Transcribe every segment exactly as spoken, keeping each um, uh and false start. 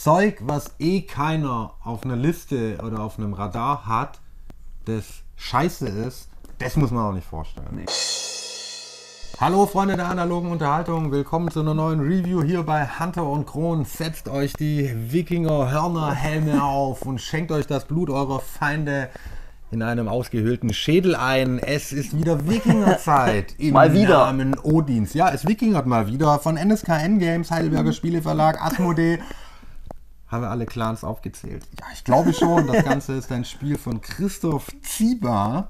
Zeug, was eh keiner auf einer Liste oder auf einem Radar hat, das scheiße ist, das muss man auch nicht vorstellen. Nee. Hallo Freunde der analogen Unterhaltung, willkommen zu einer neuen Review hier bei Hunter und Kron. Setzt euch die Wikinger-Hörner-Helme auf und schenkt euch das Blut eurer Feinde in einem ausgehöhlten Schädel ein. Es ist wieder Wikingerzeit im mal wieder. Namen Odins. Ja, es wikingert mal wieder von N S K N Games, Heidelberger Spieleverlag, Asmodee. Haben wir alle Clans aufgezählt? Ja, ich glaube schon. Das Ganze ist ein Spiel von Christoph Zieber.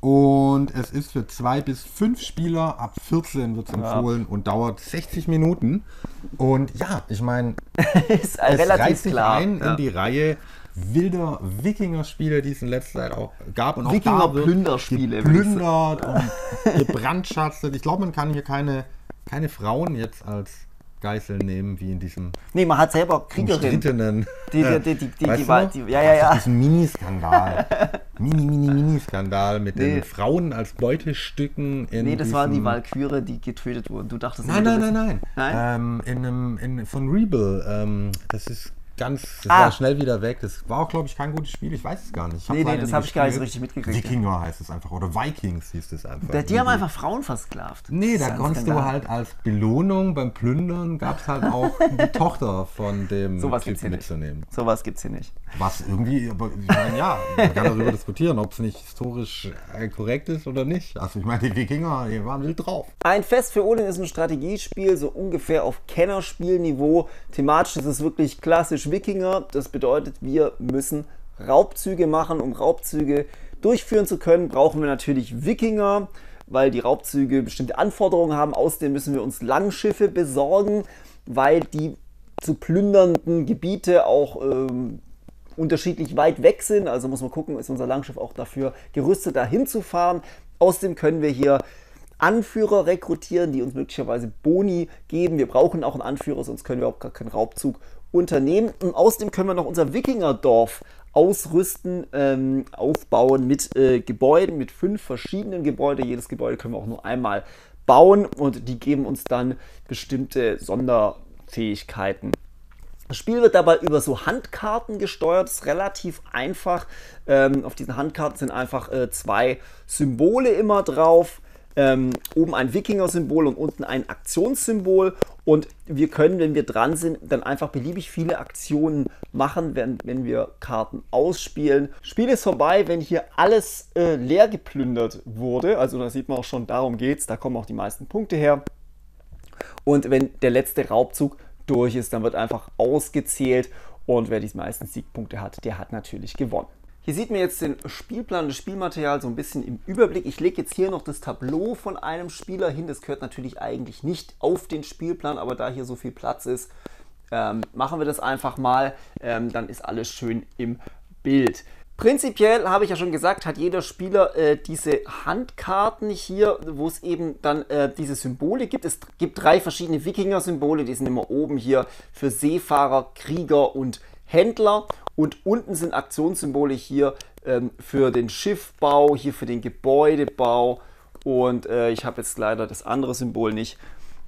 Und es ist für zwei bis fünf Spieler, ab vierzehn wird es empfohlen, ja, und dauert sechzig Minuten. Und ja, ich meine, es relativ reißt sich klar ein ja. in die Reihe wilder Wikinger-Spiele, die es in letzter Zeit auch gab. Und auch Wikinger-Plünderspiele. Geplündert und gebrandschatzt. Ich glaube, man kann hier keine, keine Frauen jetzt als Geiseln nehmen, wie in diesem Nee, man hat selber Kriegerinnen. Die, die, die, die, die, weißt die, du die, ja, ja, ja. Diesen Mini-Skandal. Mini, mini, Mini-Skandal mit Nee. den Frauen als Beutestücken. In Nee, das diesem, waren die Walküre, die getötet wurden. Du dachtest Nein, immer, nein, du nein, bist- nein. Nein? Ähm, in einem, in, von Rebel. Ähm, das ist ganz, das Ah. war schnell wieder weg. Das war auch, glaube ich, kein gutes Spiel. Ich weiß es gar nicht. Ich hab's Nee, nee, leider das nie habe ich gar nicht so gespielt. richtig mitgekriegt. Wikinger heißt es einfach. Oder Vikings hieß es einfach. Die, die haben Rebel. einfach Frauen versklavt. Nee, Das da ist ein konntest du Skandal. halt als Belohnung beim Plündern, gab es halt auch die Tochter von dem Sowas gibt's Typ hier nicht. mitzunehmen. Sowas gibt's hier nicht. Was irgendwie, aber ich meine, ja, man kann darüber diskutieren, ob es nicht historisch äh, korrekt ist oder nicht. Also ich meine, die Wikinger, die waren wild drauf. Ein Fest für Odin ist ein Strategiespiel, so ungefähr auf Kennerspielniveau. Thematisch ist es wirklich klassisch Wikinger. Das bedeutet, wir müssen Raubzüge machen. Um Raubzüge durchführen zu können, brauchen wir natürlich Wikinger, weil die Raubzüge bestimmte Anforderungen haben. Außerdem müssen wir uns Langschiffe besorgen, weil die zu plündernden Gebiete auch ähm, unterschiedlich weit weg sind. Also muss man gucken, ist unser Langschiff auch dafür gerüstet, dahin zu fahren. Außerdem können wir hier Anführer rekrutieren, die uns möglicherweise Boni geben. Wir brauchen auch einen Anführer, sonst können wir auch gar keinen Raubzug unternehmen. Und außerdem können wir noch unser Wikingerdorf ausrüsten, ähm, aufbauen mit äh, Gebäuden, mit fünf verschiedenen Gebäuden. Jedes Gebäude können wir auch nur einmal bauen und die geben uns dann bestimmte Sonderfähigkeiten. Das Spiel wird dabei über so Handkarten gesteuert, das ist relativ einfach. Ähm, auf diesen Handkarten sind einfach äh, zwei Symbole immer drauf. Ähm, oben ein Wikinger-Symbol und unten ein Aktionssymbol. Und wir können, wenn wir dran sind, dann einfach beliebig viele Aktionen machen, wenn, wenn wir Karten ausspielen. Spiel ist vorbei, wenn hier alles äh, leer geplündert wurde. Also da sieht man auch schon, darum geht es. Da kommen auch die meisten Punkte her. Und wenn der letzte Raubzug durch ist, dann wird einfach ausgezählt und wer die meisten Siegpunkte hat, der hat natürlich gewonnen. Hier sieht man jetzt den Spielplan und das Spielmaterial so ein bisschen im Überblick. Ich lege jetzt hier noch das Tableau von einem Spieler hin. Das gehört natürlich eigentlich nicht auf den Spielplan, aber da hier so viel Platz ist, ähm, machen wir das einfach mal. Ähm, dann ist alles schön im Bild. Prinzipiell, habe ich ja schon gesagt, hat jeder Spieler äh, diese Handkarten hier, wo es eben dann äh, diese Symbole gibt. Es gibt drei verschiedene Wikinger-Symbole, die sind immer oben hier für Seefahrer, Krieger und Händler. Und unten sind Aktionssymbole hier ähm, für den Schiffbau, hier für den Gebäudebau. Und äh, ich habe jetzt leider das andere Symbol nicht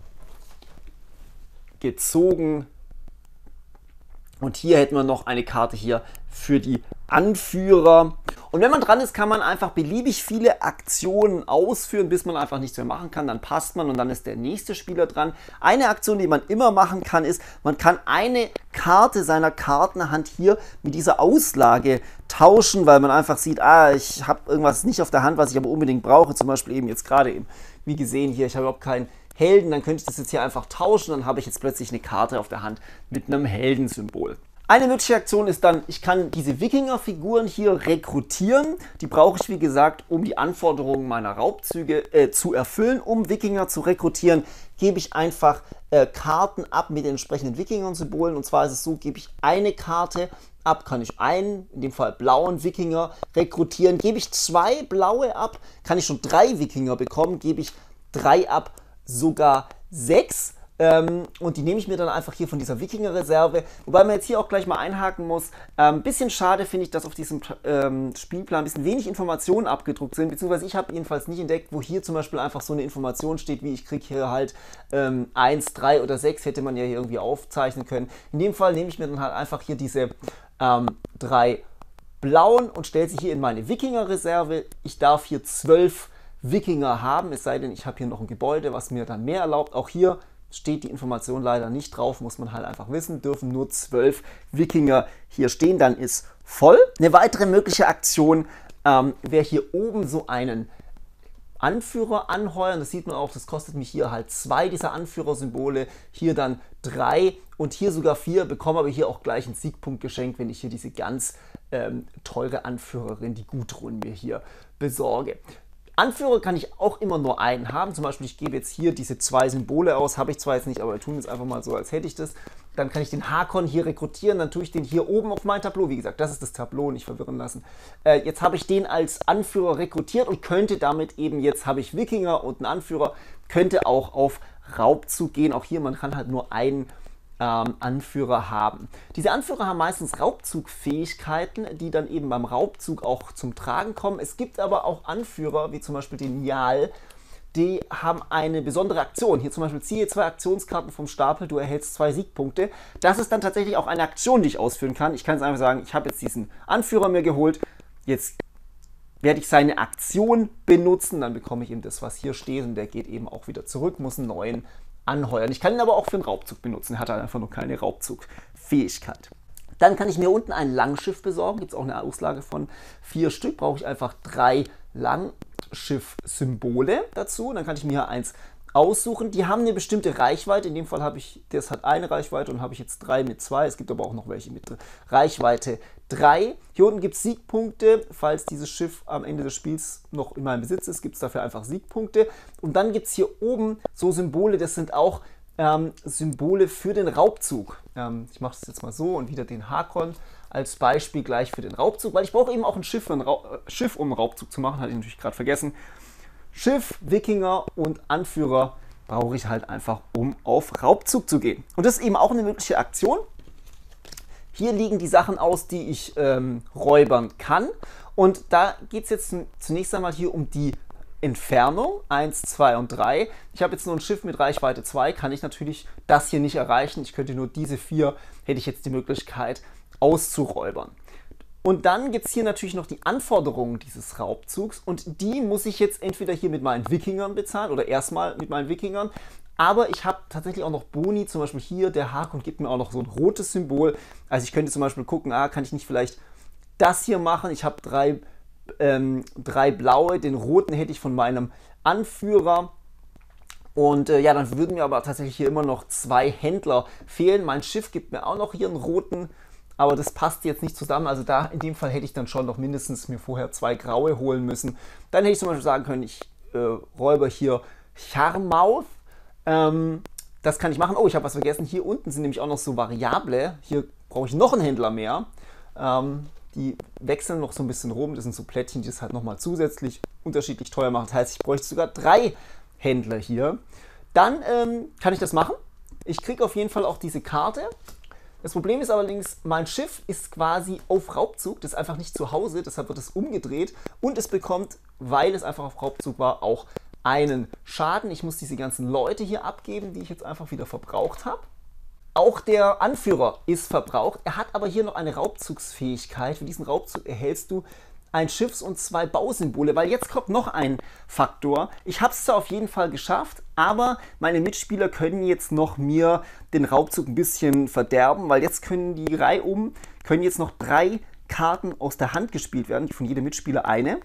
gezogen. Und hier hätten wir noch eine Karte hier für die Anführer. Und wenn man dran ist, kann man einfach beliebig viele Aktionen ausführen, bis man einfach nichts mehr machen kann. Dann passt man und dann ist der nächste Spieler dran. Eine Aktion, die man immer machen kann, ist, man kann eine Karte seiner Kartenhand hier mit dieser Auslage tauschen, weil man einfach sieht, ah, ich habe irgendwas nicht auf der Hand, was ich aber unbedingt brauche. Zum Beispiel eben jetzt gerade eben, wie gesehen hier, ich habe überhaupt keinen Helden, dann könnte ich das jetzt hier einfach tauschen, dann habe ich jetzt plötzlich eine Karte auf der Hand mit einem Heldensymbol. Eine mögliche Aktion ist dann, ich kann diese Wikinger-Figuren hier rekrutieren. Die brauche ich, wie gesagt, um die Anforderungen meiner Raubzüge äh, zu erfüllen. Um Wikinger zu rekrutieren, gebe ich einfach äh, Karten ab mit den entsprechenden Wikinger-Symbolen. Und zwar ist es so, gebe ich eine Karte ab, kann ich einen, in dem Fall blauen Wikinger, rekrutieren. Gebe ich zwei blaue ab, kann ich schon drei Wikinger bekommen. Gebe ich drei ab, sogar sechs. Ähm, und die nehme ich mir dann einfach hier von dieser Wikinger-Reserve. Wobei man jetzt hier auch gleich mal einhaken muss. Ein ähm, bisschen schade finde ich, dass auf diesem ähm, Spielplan ein bisschen wenig Informationen abgedruckt sind. Beziehungsweise ich habe jedenfalls nicht entdeckt, wo hier zum Beispiel einfach so eine Information steht, wie ich kriege hier halt ähm, eins, drei oder sechs, hätte man ja hier irgendwie aufzeichnen können. In dem Fall nehme ich mir dann halt einfach hier diese ähm, drei blauen und stelle sie hier in meine Wikinger-Reserve. Ich darf hier zwölf Wikinger haben, es sei denn, ich habe hier noch ein Gebäude, was mir dann mehr erlaubt. Auch hier steht die Information leider nicht drauf, muss man halt einfach wissen, dürfen nur zwölf Wikinger hier stehen, dann ist voll. Eine weitere mögliche Aktion ähm, wäre hier oben so einen Anführer anheuern, das sieht man auch, das kostet mich hier halt zwei dieser Anführersymbole, hier dann drei und hier sogar vier, bekomme aber hier auch gleich einen Siegpunkt geschenkt, wenn ich hier diese ganz ähm, teure Anführerin, die Gudrun, mir hier besorge. Anführer kann ich auch immer nur einen haben, zum Beispiel ich gebe jetzt hier diese zwei Symbole aus, habe ich zwar jetzt nicht, aber wir tun jetzt einfach mal so, als hätte ich das. Dann kann ich den Hakon hier rekrutieren, dann tue ich den hier oben auf mein Tableau, wie gesagt, das ist das Tableau, nicht verwirren lassen. Äh, jetzt habe ich den als Anführer rekrutiert und könnte damit eben, jetzt habe ich Wikinger und einen Anführer, könnte auch auf Raubzug gehen, auch hier, man kann halt nur einen Ähm, Anführer haben. Diese Anführer haben meistens Raubzugfähigkeiten, die dann eben beim Raubzug auch zum Tragen kommen. Es gibt aber auch Anführer, wie zum Beispiel den Njal, die haben eine besondere Aktion. Hier zum Beispiel ziehe zwei Aktionskarten vom Stapel, du erhältst zwei Siegpunkte. Das ist dann tatsächlich auch eine Aktion, die ich ausführen kann. Ich kann jetzt einfach sagen, ich habe jetzt diesen Anführer mir geholt, jetzt werde ich seine Aktion benutzen, dann bekomme ich eben das, was hier steht und der geht eben auch wieder zurück, muss einen neuen anheuern. Ich kann ihn aber auch für einen Raubzug benutzen. Er hat halt einfach nur keine Raubzugfähigkeit. Dann kann ich mir unten ein Langschiff besorgen. Gibt es auch eine Auslage von vier Stück. Brauche ich einfach drei Langschiff-Symbole dazu. Dann kann ich mir hier eins aussuchen. Die haben eine bestimmte Reichweite. In dem Fall habe ich, das hat eine Reichweite und habe ich jetzt drei mit zwei. Es gibt aber auch noch welche mit Reichweite drei. Hier unten gibt es Siegpunkte. Falls dieses Schiff am Ende des Spiels noch in meinem Besitz ist, gibt es dafür einfach Siegpunkte. Und dann gibt es hier oben so Symbole, das sind auch ähm, Symbole für den Raubzug. Ähm, ich mache das jetzt mal so und wieder den Hakon als Beispiel gleich für den Raubzug, weil ich brauche eben auch ein Schiff, ein Ra äh, Schiff um einen Raubzug zu machen, hatte ich natürlich gerade vergessen. Schiff, Wikinger und Anführer brauche ich halt einfach, um auf Raubzug zu gehen. Und das ist eben auch eine mögliche Aktion. Hier liegen die Sachen aus, die ich ähm, räubern kann. Und da geht es jetzt zunächst einmal hier um die Entfernung, eins, zwei und drei. Ich habe jetzt nur ein Schiff mit Reichweite zwei, kann ich natürlich das hier nicht erreichen. Ich könnte nur diese vier, hätte ich jetzt die Möglichkeit auszuräubern. Und dann gibt es hier natürlich noch die Anforderungen dieses Raubzugs und die muss ich jetzt entweder hier mit meinen Wikingern bezahlen oder erstmal mit meinen Wikingern. Aber ich habe tatsächlich auch noch Boni, zum Beispiel hier, der Hakon gibt mir auch noch so ein rotes Symbol. Also ich könnte zum Beispiel gucken, ah, kann ich nicht vielleicht das hier machen? Ich habe drei, ähm, drei blaue, den roten hätte ich von meinem Anführer. Und äh, ja, dann würden mir aber tatsächlich hier immer noch zwei Händler fehlen. Mein Schiff gibt mir auch noch hier einen roten, aber das passt jetzt nicht zusammen. Also da in dem Fall hätte ich dann schon noch mindestens mir vorher zwei graue holen müssen. Dann hätte ich zum Beispiel sagen können, ich äh, räuber hier Charmouth. Ähm, das kann ich machen. Oh, ich habe was vergessen. Hier unten sind nämlich auch noch so Variable. Hier brauche ich noch einen Händler mehr. Ähm, die wechseln noch so ein bisschen rum. Das sind so Plättchen, die es halt nochmal zusätzlich unterschiedlich teuer machen. Das heißt, ich bräuchte sogar drei Händler hier. Dann ähm, kann ich das machen. Ich kriege auf jeden Fall auch diese Karte. Das Problem ist allerdings, mein Schiff ist quasi auf Raubzug. Das ist einfach nicht zu Hause, deshalb wird es umgedreht. Und es bekommt, weil es einfach auf Raubzug war, auch einen Schaden. Ich muss diese ganzen Leute hier abgeben, die ich jetzt einfach wieder verbraucht habe. Auch der Anführer ist verbraucht. Er hat aber hier noch eine Raubzugsfähigkeit. Für diesen Raubzug erhältst du ein Schiffs- und zwei Bausymbole, weil jetzt kommt noch ein Faktor. Ich habe es zwar auf jeden Fall geschafft, aber meine Mitspieler können jetzt noch mir den Raubzug ein bisschen verderben, weil jetzt können die Reihe um, können jetzt noch drei Karten aus der Hand gespielt werden, von jedem Mitspieler eine.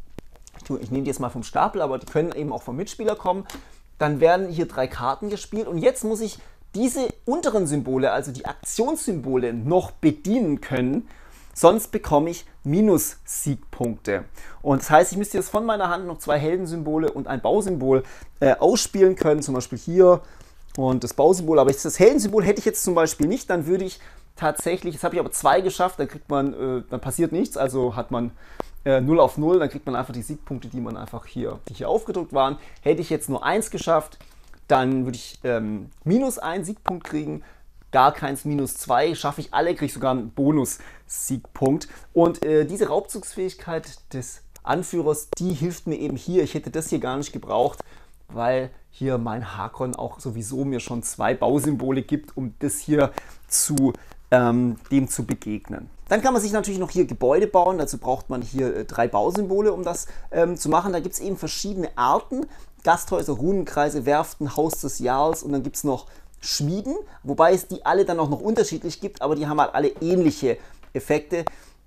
Ich nehme die jetzt mal vom Stapel, aber die können eben auch vom Mitspieler kommen. Dann werden hier drei Karten gespielt und jetzt muss ich diese unteren Symbole, also die Aktionssymbole, noch bedienen können. Sonst bekomme ich Minus-Siegpunkte. Und das heißt, ich müsste jetzt von meiner Hand noch zwei Heldensymbole und ein Bausymbol äh, ausspielen können. Zum Beispiel hier und das Bausymbol. Aber das Heldensymbol hätte ich jetzt zum Beispiel nicht. Dann würde ich tatsächlich, jetzt habe ich aber zwei geschafft, dann kriegt man, äh, dann passiert nichts. Also hat man äh, null auf null. Dann kriegt man einfach die Siegpunkte, die man einfach hier, die hier aufgedruckt waren. Hätte ich jetzt nur eins geschafft, dann würde ich ähm, minus einen Siegpunkt kriegen. Gar keins, minus zwei, schaffe ich alle, kriege ich sogar einen Bonus-Siegpunkt. Und äh, diese Raubzugsfähigkeit des Anführers, die hilft mir eben hier. Ich hätte das hier gar nicht gebraucht, weil hier mein Hakon auch sowieso mir schon zwei Bausymbole gibt, um das hier zu, ähm, dem zu begegnen. Dann kann man sich natürlich noch hier Gebäude bauen. Dazu braucht man hier äh, drei Bausymbole, um das ähm, zu machen. Da gibt es eben verschiedene Arten. Gasthäuser, Runenkreise, Werften, Haus des Jarls und dann gibt es noch Schmieden, wobei es die alle dann auch noch unterschiedlich gibt, aber die haben halt alle ähnliche Effekte.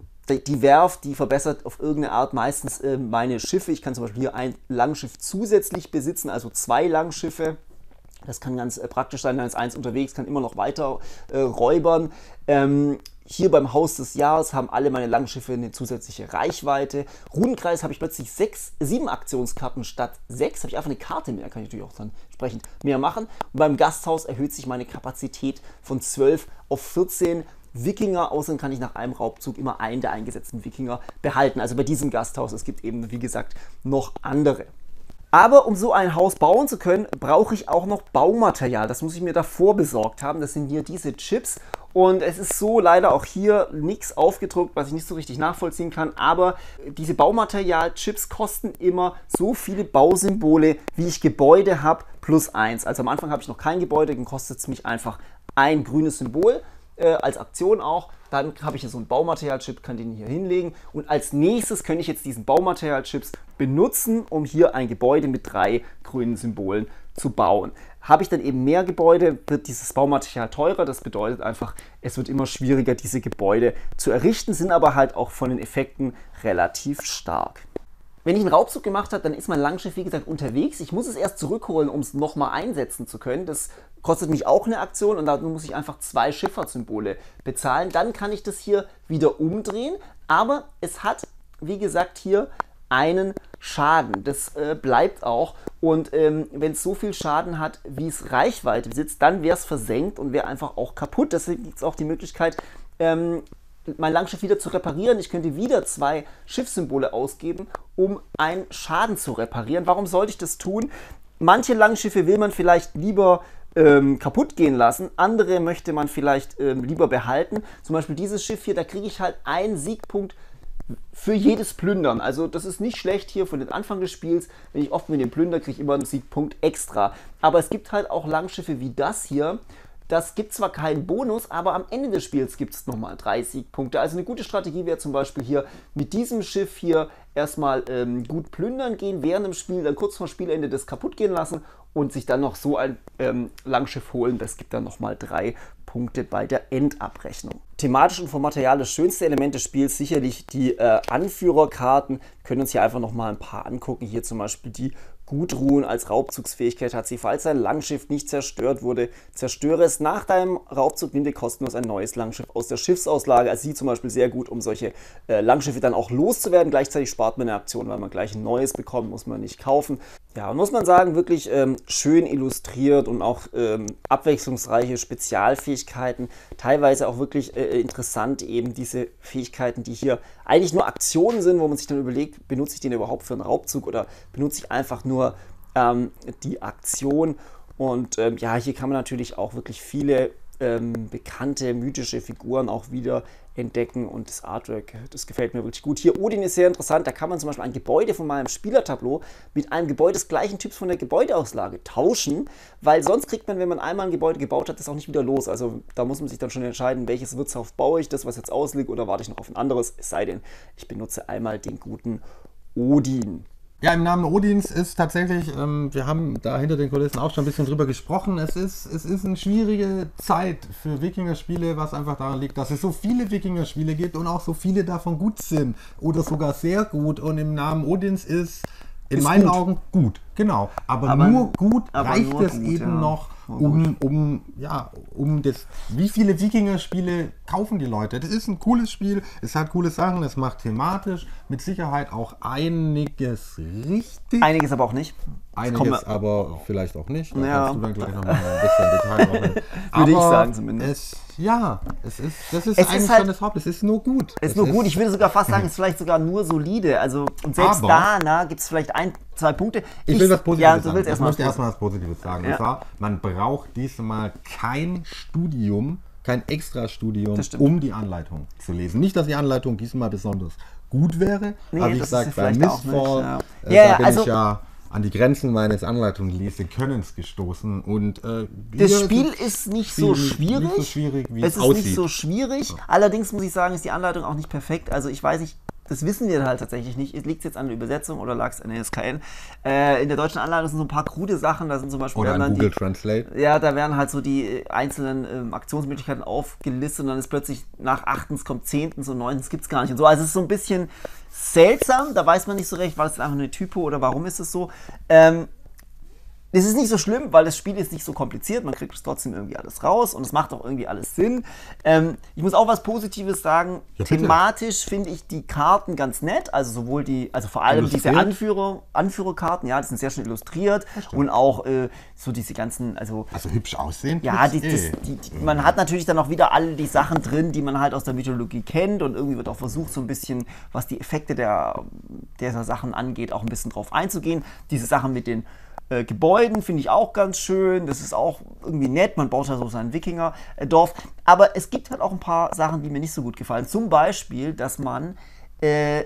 Die Werft, die verbessert auf irgendeine Art meistens äh, meine Schiffe. Ich kann zum Beispiel hier ein Langschiff zusätzlich besitzen, also zwei Langschiffe. Das kann ganz äh, praktisch sein, dann ist eins unterwegs, kann immer noch weiter äh, räubern. Ähm, hier beim Haus des Jahres haben alle meine Langschiffe eine zusätzliche Reichweite. Runenkreis habe ich plötzlich sechs, sieben Aktionskarten statt sechs. Habe ich einfach eine Karte mehr, kann ich natürlich auch dann entsprechend mehr machen. Und beim Gasthaus erhöht sich meine Kapazität von zwölf auf vierzehn. Wikinger, außerdem kann ich nach einem Raubzug immer einen der eingesetzten Wikinger behalten. Also bei diesem Gasthaus, es gibt eben, wie gesagt, noch andere. Aber um so ein Haus bauen zu können, brauche ich auch noch Baumaterial. Das muss ich mir davor besorgt haben. Das sind hier diese Chips. Und es ist so leider auch hier nichts aufgedruckt, was ich nicht so richtig nachvollziehen kann. Aber diese Baumaterial-Chips kosten immer so viele Bausymbole, wie ich Gebäude habe, plus eins. Also am Anfang habe ich noch kein Gebäude, dann kostet es mich einfach ein grünes Symbol. Äh, als Aktion auch, dann habe ich hier so einen Baumaterial-Chip, kann den hier hinlegen und als nächstes könnte ich jetzt diesen Baumaterial-Chips benutzen, um hier ein Gebäude mit drei grünen Symbolen zu bauen. Habe ich dann eben mehr Gebäude, wird dieses Baumaterial teurer, das bedeutet einfach, es wird immer schwieriger, diese Gebäude zu errichten, sind aber halt auch von den Effekten relativ stark. Wenn ich einen Raubzug gemacht habe, dann ist mein Langschiff, wie gesagt, unterwegs. Ich muss es erst zurückholen, um es nochmal einsetzen zu können. Das kostet mich auch eine Aktion und dazu muss ich einfach zwei Schifffahrtssymbole bezahlen. Dann kann ich das hier wieder umdrehen, aber es hat, wie gesagt, hier einen Schaden. Das äh, bleibt auch und ähm, wenn es so viel Schaden hat, wie es Reichweite besitzt, dann wäre es versenkt und wäre einfach auch kaputt. Deswegen gibt es auch die Möglichkeit, ähm, mein Langschiff wieder zu reparieren. Ich könnte wieder zwei Schiffssymbole ausgeben, um einen Schaden zu reparieren. Warum sollte ich das tun? Manche Langschiffe will man vielleicht lieber ähm, kaputt gehen lassen, andere möchte man vielleicht ähm, lieber behalten. Zum Beispiel dieses Schiff hier, da kriege ich halt einen Siegpunkt für jedes Plündern. Also das ist nicht schlecht hier für den Anfang des Spiels. Wenn ich oft mit dem Plünder, kriege ich immer einen Siegpunkt extra. Aber es gibt halt auch Langschiffe wie das hier. Das gibt zwar keinen Bonus, aber am Ende des Spiels gibt es nochmal drei Siegpunkte. Also eine gute Strategie wäre zum Beispiel hier mit diesem Schiff hier erstmal ähm, gut plündern gehen, während dem Spiel dann kurz vor Spielende das kaputt gehen lassen und sich dann noch so ein ähm, Langschiff holen. Das gibt dann nochmal drei Punkte bei der Endabrechnung. Thematisch und vom Material das schönste Element des Spiels sicherlich die äh, Anführerkarten. Wir können uns hier einfach nochmal ein paar angucken. Hier zum Beispiel die Gudrun als Raubzugsfähigkeit hat sie, falls dein Langschiff nicht zerstört wurde, zerstöre es nach deinem Raubzug, nimm dir kostenlos ein neues Langschiff aus der Schiffsauslage. Also sie zum Beispiel sehr gut, um solche äh, Langschiffe dann auch loszuwerden. Gleichzeitig spart man eine Aktion, weil man gleich ein neues bekommt, muss man nicht kaufen. Ja, muss man sagen, wirklich ähm, schön illustriert und auch ähm, abwechslungsreiche Spezialfähigkeiten. Teilweise auch wirklich äh, interessant eben diese Fähigkeiten, die hier eigentlich nur Aktionen sind, wo man sich dann überlegt, benutze ich den überhaupt für einen Raubzug oder benutze ich einfach nur ähm, die Aktion. Und ähm, ja, hier kann man natürlich auch wirklich viele ähm, bekannte mythische Figuren auch wieder entdecken und das Artwork, das gefällt mir wirklich gut. Hier Odin ist sehr interessant, da kann man zum Beispiel ein Gebäude von meinem Spielertableau mit einem Gebäude des gleichen Typs von der Gebäudeauslage tauschen, weil sonst kriegt man, wenn man einmal ein Gebäude gebaut hat, das auch nicht wieder los. Also da muss man sich dann schon entscheiden, welches Wirtshaus baue ich, das was jetzt ausliegt, oder warte ich noch auf ein anderes, es sei denn, ich benutze einmal den guten Odin. Ja, im Namen Odins ist tatsächlich, ähm, wir haben da hinter den Kulissen auch schon ein bisschen drüber gesprochen, es ist, es ist eine schwierige Zeit für Wikinger-Spiele, was einfach daran liegt, dass es so viele Wikinger-Spiele gibt und auch so viele davon gut sind oder sogar sehr gut, und im Namen Odins ist in ist meinen gut. Augen gut, genau, aber, aber nur gut aber reicht nur es gut, eben ja. noch, um, um, ja, um das, wie viele Wikinger-Spiele kaufen die Leute? Das ist ein cooles Spiel, es hat coole Sachen, es macht thematisch mit Sicherheit auch einiges richtig. Einiges aber auch nicht. Einiges aber vielleicht auch nicht. Da Ja. kannst du dann gleich noch mal ein bisschen Detail machen. Würde ich Aber sagen zumindest. Es, ja, es ist, das ist Es ist eigentlich halt- schon das Haupt. Es ist nur gut. Ist nur gut, ich würde sogar fast sagen, es ist vielleicht sogar nur solide. Also, und selbst Aber- da na, gibt es vielleicht ein, zwei Punkte. Ich, ich will was Positives ja, du sagen. willst Ich erst möchte mal erstmal was Positives sagen. Ja. Und zwar, man braucht diesmal kein Studium, kein Extra-Studium, um die Anleitung zu lesen. Nicht, dass die Anleitung diesmal besonders gut wäre, nee, aber ich sage, bei Mistfall, ja. äh, ja, da ja, bin also, ich ja an die Grenzen meines Anleitungslesekönnens gestoßen. Und, äh, das Spiel ist nicht so schwierig. Nicht so schwierig, wie es es ist aussieht. nicht so schwierig. Allerdings muss ich sagen, ist die Anleitung auch nicht perfekt. Also ich weiß nicht, das wissen wir halt tatsächlich nicht. Liegt es jetzt an der Übersetzung oder lag es an der S K N? Äh, in der deutschen Anleitung sind so ein paar krude Sachen. Da sind zum Beispiel Oder an dann Google die, Translate. Ja, da werden halt so die einzelnen ähm, Aktionsmöglichkeiten aufgelistet und dann ist plötzlich nach achtens kommt zehntens und neuntens gibt es gar nicht und so. Also es ist so ein bisschen seltsam. Da weiß man nicht so recht, war das einfach eine Typo oder warum ist es so. Ähm, Es ist nicht so schlimm, weil das Spiel ist nicht so kompliziert, man kriegt trotzdem irgendwie alles raus und es macht auch irgendwie alles Sinn. Ähm, ich muss auch was Positives sagen, ja, thematisch finde ich die Karten ganz nett, also sowohl die, also vor allem diese Anführer, Anführerkarten, ja, die sind sehr schön illustriert und auch äh, so diese ganzen, also... Also hübsch aussehen? Ja, die, das, die, die, man hat natürlich dann auch wieder alle die Sachen drin, die man halt aus der Mythologie kennt und irgendwie wird auch versucht, so ein bisschen, was die Effekte der, dieser Sachen angeht, auch ein bisschen drauf einzugehen. Diese Sachen mit den Äh, Gebäuden finde ich auch ganz schön, das ist auch irgendwie nett, man baut da so sein Wikinger-Dorf, aber es gibt halt auch ein paar Sachen, die mir nicht so gut gefallen, zum Beispiel, dass man, äh,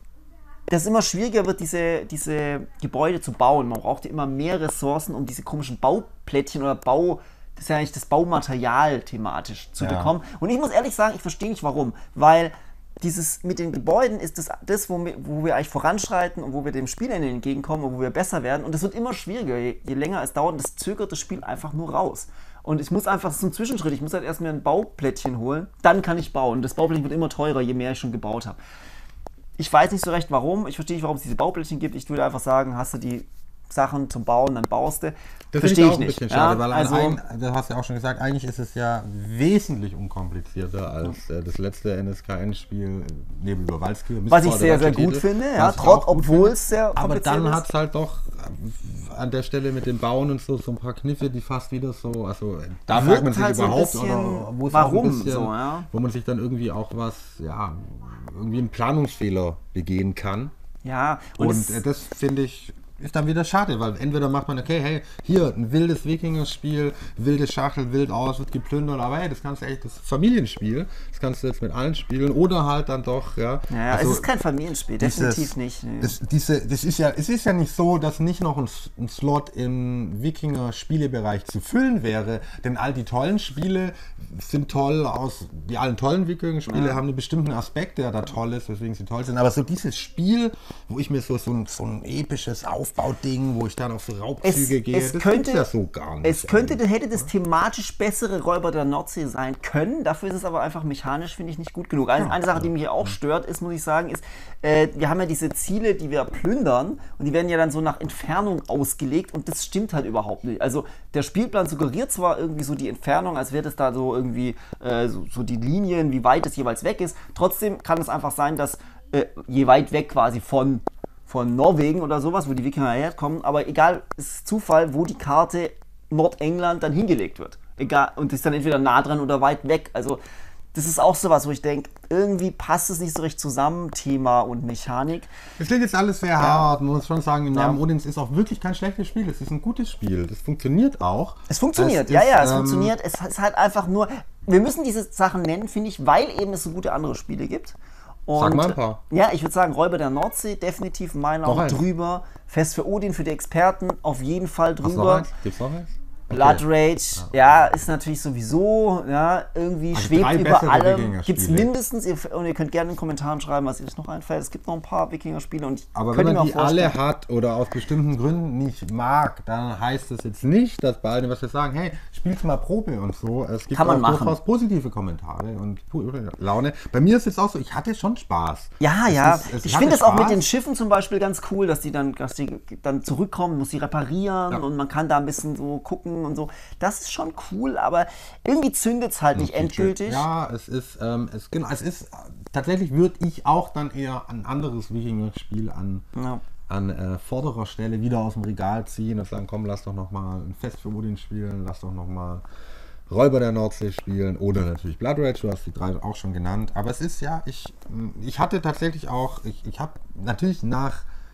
dass es immer schwieriger wird, diese, diese Gebäude zu bauen, man braucht ja immer mehr Ressourcen, um diese komischen Bauplättchen oder Bau, das ist ja eigentlich das Baumaterial thematisch zu ja. bekommen und ich muss ehrlich sagen, ich verstehe nicht warum, weil dieses mit den Gebäuden ist das, das wo, wir, wo wir eigentlich voranschreiten und wo wir dem Spielende entgegenkommen und wo wir besser werden. Und das wird immer schwieriger, je, je länger es dauert. Und das zögert das Spiel einfach nur raus. Und ich muss einfach, das ist ein Zwischenschritt, ich muss halt erst mir ein Bauplättchen holen, dann kann ich bauen. Das Bauplättchen wird immer teurer, je mehr ich schon gebaut habe. Ich weiß nicht so recht warum, ich verstehe nicht, warum es diese Bauplättchen gibt. Ich würde einfach sagen, hast du die Sachen zum Bauen, dann baust du. Das verstehe ich auch ich ein nicht. bisschen schade, ja, weil also, ein, du hast ja auch schon gesagt, eigentlich ist es ja wesentlich unkomplizierter als äh, das letzte N S K N-Spiel Nebel über Walskir. Was ich sehr, sehr gut finde, ja, trotz, obwohl es sehr kompliziert ist. Aber dann hat es halt doch äh, an der Stelle mit den Bauen und so, so ein paar Kniffe, die fast wieder so, also da fragt man sich halt überhaupt, so bisschen, oder wo es warum auch ein bisschen, so, ja? wo man sich dann irgendwie auch was, ja, irgendwie einen Planungsfehler begehen kann. Ja, und, und das, das finde ich ist dann wieder schade, weil entweder macht man, okay, hey, hier ein wildes Wikinger-Spiel, wilde Schachtel, wild aus, wird geplündert, aber hey, das kannst du echt, das Familienspiel, das kannst du jetzt mit allen spielen oder halt dann doch, ja. Ja, also, es ist kein Familienspiel, dieses, definitiv nicht. Nee. Das, diese, das ist ja, es ist ja nicht so, dass nicht noch ein, ein Slot im Wikinger-Spielebereich zu füllen wäre, denn all die tollen Spiele sind toll aus, die allen tollen Wikinger-Spiele ja. haben einen bestimmten Aspekt, der da toll ist, weswegen sie toll sind, aber so dieses Spiel, wo ich mir so, so, ein, so ein episches Aufbauding, wo ich dann auf so Raubzüge es, gehe, es das könnte ja so gar nicht. Es könnte, eigentlich. hätte das thematisch bessere Räuber der Nordsee sein können, dafür ist es aber einfach mechanisch, finde ich, nicht gut genug. Eine, ja, eine Sache, die mich hier auch stört, ist, muss ich sagen, ist, äh, wir haben ja diese Ziele, die wir plündern und die werden ja dann so nach Entfernung ausgelegt und das stimmt halt überhaupt nicht. Also der Spielplan suggeriert zwar irgendwie so die Entfernung, als wäre das da so irgendwie äh, so, so die Linien, wie weit es jeweils weg ist. Trotzdem kann es einfach sein, dass äh, je weit weg quasi von von Norwegen oder sowas, wo die Wikinger herkommen, aber egal, es ist Zufall, wo die Karte Nordengland dann hingelegt wird. Egal, und ist dann entweder nah dran oder weit weg. Also das ist auch sowas, wo ich denke, irgendwie passt es nicht so recht zusammen, Thema und Mechanik. Es klingt jetzt alles sehr ja. hart, man muss schon sagen, im Namen ja. Odins ist auch wirklich kein schlechtes Spiel, es ist ein gutes Spiel, das funktioniert auch. Es funktioniert, es ja, ist, ja, es ähm, funktioniert, es ist halt einfach nur, wir müssen diese Sachen nennen, finde ich, weil eben es so gute andere Spiele gibt. Und, Sag mal ein paar. Ja, ich würde sagen, Räuber der Nordsee, definitiv in meiner Meinung drüber. Fest für Odin, für die Experten, auf jeden Fall drüber. Hast noch eins? Gibt's noch eins? Okay. Blood Rage, ja. ja, ist natürlich sowieso, ja, irgendwie also schwebt über allem. Gibt es Spiele. mindestens, ihr, und ihr könnt gerne in den Kommentaren schreiben, was euch noch einfällt. Es gibt noch ein paar Wikinger-Spiele. Und ich Aber wenn man die alle hat oder aus bestimmten Gründen nicht mag, dann heißt das jetzt nicht, dass bei allen, was wir sagen, hey, spiel's mal Probe und so. Es gibt Kann man auch machen. durchaus positive Kommentare und Laune. Bei mir ist es jetzt auch so, ich hatte schon Spaß. Ja, es ja. Ist, es, ich finde es auch mit den Schiffen zum Beispiel ganz cool, dass die dann, dass die dann zurückkommen, muss sie reparieren ja. und man kann da ein bisschen so gucken und so. Das ist schon cool, aber irgendwie zündet es halt nicht endgültig. Ja, es ist, ähm, es, genau, es ist, tatsächlich würde ich auch dann eher ein anderes Wikinger-Spiel an, ja. an äh, vorderer Stelle wieder aus dem Regal ziehen und sagen, komm, lass doch nochmal ein Fest für Odin spielen, lass doch nochmal Räuber der Nordsee spielen oder natürlich Blood Rage, du hast die drei auch schon genannt, aber es ist ja, ich, ich hatte tatsächlich auch, ich, ich habe natürlich nach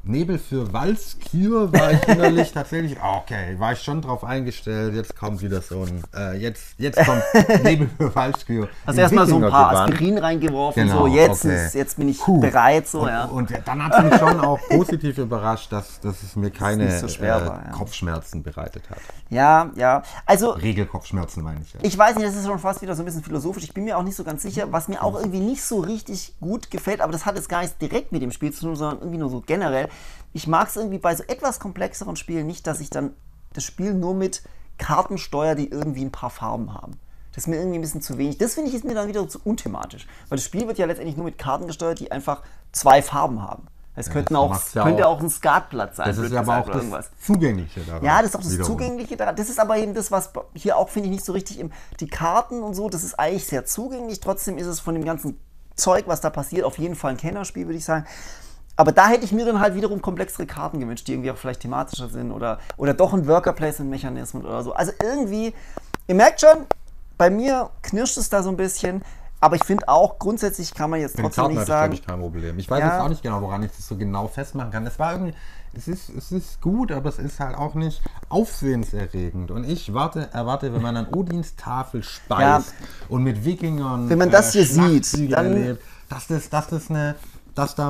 Nebel für Walskür war ich innerlich tatsächlich, okay, war ich schon drauf eingestellt, jetzt kommt wieder so ein, äh, jetzt, jetzt kommt Nebel für Walskür. Hast erstmal so ein paar Aspirin reingeworfen, genau, so jetzt, okay. ist, jetzt bin ich Puh. bereit. So, und, ja. und dann hat es mich schon auch positiv überrascht, dass, dass es mir keine so schwer äh, war, ja. Kopfschmerzen bereitet hat. Ja, ja, also Regelkopfschmerzen meine ich ja. ich weiß nicht, das ist schon fast wieder so ein bisschen philosophisch, ich bin mir auch nicht so ganz sicher, was mir auch irgendwie nicht so richtig gut gefällt, aber das hat jetzt gar nichts direkt mit dem Spiel zu tun, sondern irgendwie nur so generell. Ich mag es irgendwie bei so etwas komplexeren Spielen nicht, dass ich dann das Spiel nur mit Karten steuere, die irgendwie ein paar Farben haben. Das ist mir irgendwie ein bisschen zu wenig. Das finde ich ist mir dann wieder zu unthematisch. Weil das Spiel wird ja letztendlich nur mit Karten gesteuert, die einfach zwei Farben haben. Es Ja, könnten das auch, macht's ja könnte auch- auch ein Skatblatt sein. Das ist blöd aber gesagt, auch oder das irgendwas. Zugängliche daran. Ja, das ist auch das wiederum. Zugängliche daran. Das ist aber eben das, was hier auch, finde ich, nicht so richtig im... Die Karten und so, das ist eigentlich sehr zugänglich. Trotzdem ist es von dem ganzen Zeug, was da passiert, auf jeden Fall ein Kennerspiel, würde ich sagen. Aber da hätte ich mir dann halt wiederum komplexere Karten gewünscht, die irgendwie auch vielleicht thematischer sind oder, oder doch ein Worker-Placement-Mechanismus oder so. Also irgendwie, ihr merkt schon, bei mir knirscht es da so ein bisschen. Aber ich finde auch, grundsätzlich kann man jetzt Mit den trotzdem Karten nicht hatte ich, sagen... glaube ich, kein Problem. Ich weiß Ja. jetzt auch nicht genau, woran ich das so genau festmachen kann. Es war irgendwie, es ist, es ist gut, aber es ist halt auch nicht aufsehenserregend. Und ich warte, erwarte, wenn man an Odins Tafel speist Ja. und mit Wikingern Wenn man das hier sieht, Schlachtzüge dann- erlebt, dass das, dass das eine... dass da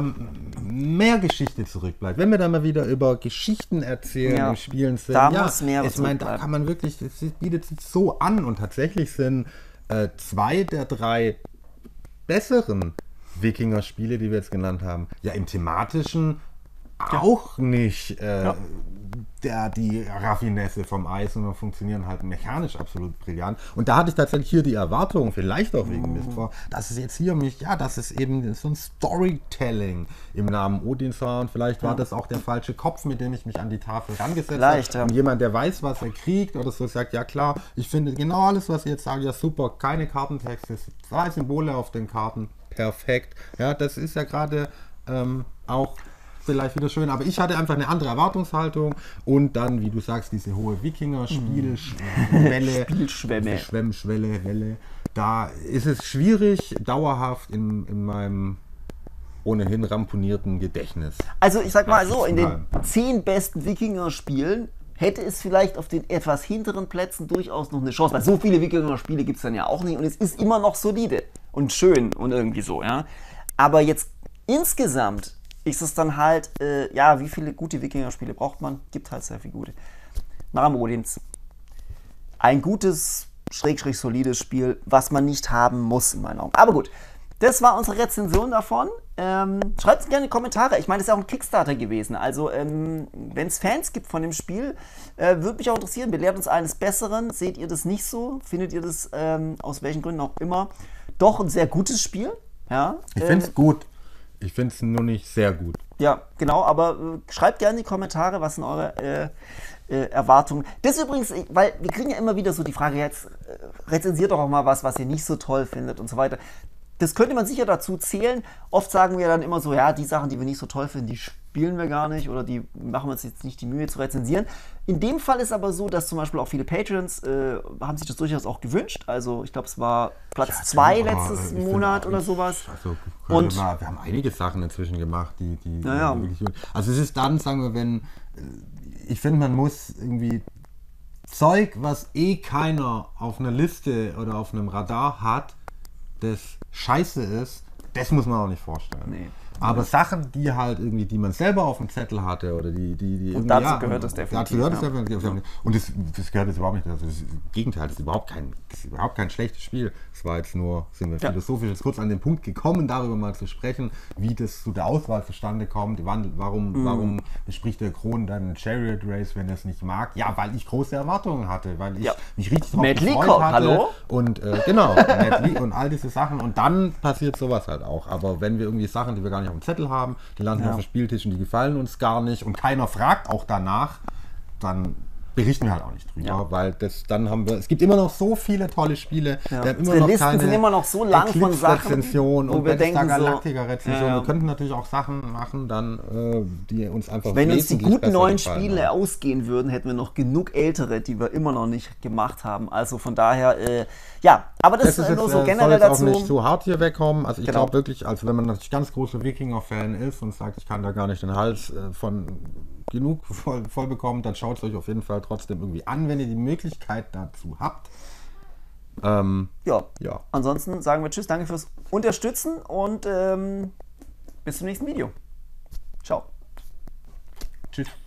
mehr Geschichte zurückbleibt. Wenn wir dann mal wieder über Geschichten erzählen Ja, und Spielen sind, da ja, muss mehr ich meine, da zurückbleiben. kann man wirklich, es bietet sich so an und tatsächlich sind äh, zwei der drei besseren Wikinger-Spiele, die wir jetzt genannt haben, ja im thematischen auch nicht äh, Ja. der, die Raffinesse vom Eis, sondern funktionieren halt mechanisch absolut brillant. Und da hatte ich tatsächlich hier die Erwartung, vielleicht auch wegen Mistfall, dass es jetzt hier mich, ja, dass es eben so ein Storytelling im Namen Odins war und vielleicht war das auch der falsche Kopf, mit dem ich mich an die Tafel rangesetzt Vielleicht, habe. ja. Und jemand, der weiß, was er kriegt oder so, sagt, ja klar, ich finde genau alles, was ihr jetzt sagt, ja super, keine Kartentexte, zwei Symbole auf den Karten, perfekt. Ja, das ist ja gerade ähm, auch vielleicht wieder schön, aber ich hatte einfach eine andere Erwartungshaltung und dann, wie du sagst, diese hohe Wikinger-Spielschwelle, Spielschwemme. Schwemmschwelle, Welle, da ist es schwierig, dauerhaft in, in meinem ohnehin ramponierten Gedächtnis. Also ich sag mal Ja, so, in den bleiben. zehn besten Wikinger-Spielen hätte es vielleicht auf den etwas hinteren Plätzen durchaus noch eine Chance, weil so viele Wikinger-Spiele gibt es dann ja auch nicht und es ist immer noch solide und schön und irgendwie so, ja. Aber jetzt insgesamt ist es dann halt, äh, ja, wie viele gute Wikinger-Spiele braucht man? Gibt halt sehr viele gute. Naram Odins. Ein gutes, schräg, schräg solides Spiel, was man nicht haben muss, in meinen Augen. Aber gut, das war unsere Rezension davon. Ähm, schreibt gerne Kommentare. Ich meine, das ist ja auch ein Kickstarter gewesen. Also, ähm, wenn es Fans gibt von dem Spiel, äh, würde mich auch interessieren. Belehrt uns eines Besseren. Seht ihr das nicht so? Findet ihr das, ähm, aus welchen Gründen auch immer, doch ein sehr gutes Spiel? Ja, Ich ähm, finde es gut. Ich finde es nur nicht sehr gut. ja, genau, aber äh, schreibt gerne in die Kommentare, was sind eure äh, äh, Erwartungen. Das übrigens, äh, weil wir kriegen ja immer wieder so die Frage, jetzt äh, rezensiert doch auch mal was, was ihr nicht so toll findet und so weiter. Das könnte man sicher dazu zählen. Oft sagen wir dann immer so, ja, die Sachen, die wir nicht so toll finden, die spielen wir gar nicht oder die machen wir uns jetzt nicht die Mühe zu rezensieren. In dem Fall ist aber so, dass zum Beispiel auch viele Patrons äh, haben sich das durchaus auch gewünscht. Also ich glaube, es war Platz zwei aber, letztes äh, ich find Monat auch- oder sowas. Also, Und- und mal, wir haben einige Sachen inzwischen gemacht, die, die, die Ja, ja. wirklich gut. Also es ist dann, sagen wir, wenn äh, ich finde, man muss irgendwie Zeug, was eh keiner auf einer Liste oder auf einem Radar hat, das scheiße ist, das muss man auch nicht vorstellen. Nee. Aber Sachen, die halt irgendwie, die man selber auf dem Zettel hatte oder die, die, die irgendwie, dazu gehört das definitiv, Dazu gehört es ja. definitiv. Und das, das gehört jetzt überhaupt nicht dazu. Das ist, im Gegenteil, das ist überhaupt kein, das ist überhaupt kein schlechtes Spiel. Es war jetzt nur, sind wir Ja. philosophisch jetzt kurz an den Punkt gekommen, darüber mal zu sprechen, wie das zu der Auswahl zustande kommt. Wann, warum, Mhm. warum bespricht der Kron dann Chariot Race, wenn er es nicht mag? Ja, weil ich große Erwartungen hatte, weil ich Ja. mich richtig drauf Matt gefreut Leacock, hatte. hallo? Und äh, genau, Matt Lee und all diese Sachen. Und dann passiert sowas halt auch. Aber wenn wir irgendwie Sachen, die wir gar nicht auf dem Zettel haben, die landen Ja. auf dem Spieltisch und die gefallen uns gar nicht und keiner fragt auch danach, dann berichten wir halt auch nicht drüber, Ja. weil das dann haben wir, es gibt immer noch so viele tolle Spiele, Ja. wir haben immer Unsere noch Listen keine sind immer noch so lang von Sachen, Rezension wo und wir Battlestar denken so, Galactica-Rezension. ja, ja. Wir könnten natürlich auch Sachen machen, dann, äh, die uns einfach Wenn uns die wesentlich guten besser neuen gefallen Spiele haben. ausgehen würden, hätten wir noch genug ältere, die wir immer noch nicht gemacht haben. Also von daher, äh, ja, aber das, Das ist ist jetzt, nur so äh, soll generell jetzt auch dazu. nicht so hart hier wegkommen. Also ich Genau. glaube wirklich, also wenn man natürlich ganz großer Wikinger-Fan ist und sagt, ich kann da gar nicht den Hals äh, von genug voll, voll bekommen, dann schaut es euch auf jeden Fall trotzdem irgendwie an, wenn ihr die Möglichkeit dazu habt. Ähm, Ja. ja. Ansonsten sagen wir Tschüss, danke fürs Unterstützen und ähm, bis zum nächsten Video. Ciao. Tschüss.